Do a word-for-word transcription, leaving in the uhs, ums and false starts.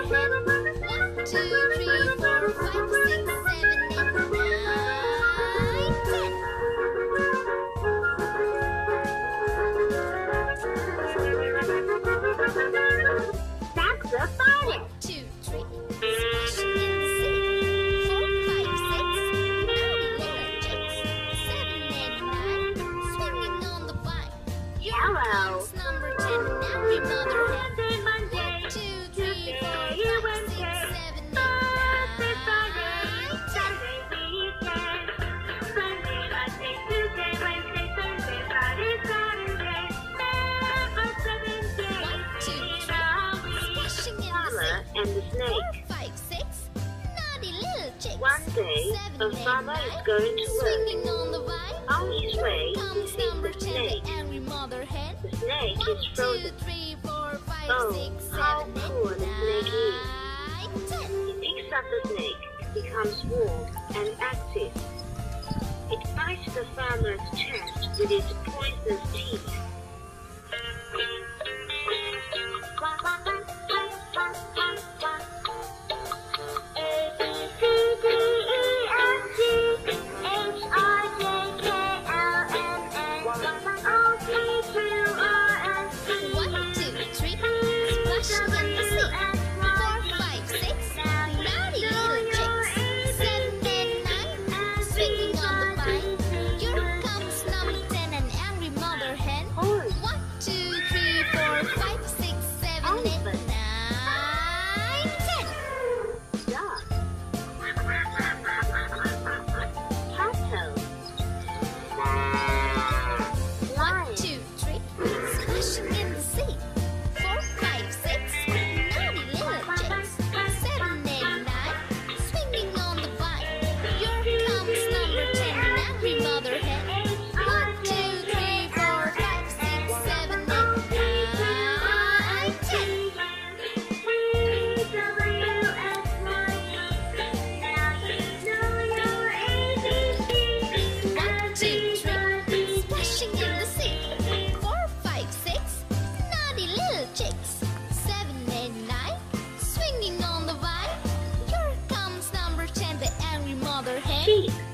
hen. One, two, three, four, five, six, seven, eight, nine, ten. That's the fire. One, two, three, splashing in the sea. Four, five, six, naughty little chicks. Seven, eight, nine, swinging on the vine. Here Hello. comes number ten, and every mother hen. One, two, three, four, five, six, seven, eight, nine, ten. One, two, three, splashing in the Farmer sea. and the Four, snake. five, six, naughty little chicks. One day, Seven, a eight, farmer nine, is going to work. swinging on the vine. On his way, he Comes sees number the ten, snake. the angry mother hen. The snake One, is two, frozen. three, four, five, Oh, six, how seven, cool eight, the snake is. nine, ten. He picks up the snake, becomes warm and active. It bites the farmer's chest with its poisonous teeth. A, B, C, D, E, F, G, H, I, J, K, L, M, N, O, P, Q, R, S, T, One, two, three, splashing in the sea. Four, five, six, naughty little chicks. Seven, eight, nine, swinging on the vine. Here comes number ten, an angry mother hen. Horse. One, two, three, four, five, six, seven, eight, nine, ten. Duck. Turtle. One, Lion. two, three, splashing in the sea. Four, five, six, naughty little chicks. Seven, eight, nine, swinging on the vine. Here comes number ten, an angry mother hen. One, two, three, four, five, six, seven, eight, nine, ten. One, two, three, splashing in the sea. Four, five, six, naughty little chicks. Seven, eight, nine, swinging on the vine. Here comes number ten, the angry mother hen. Sheep.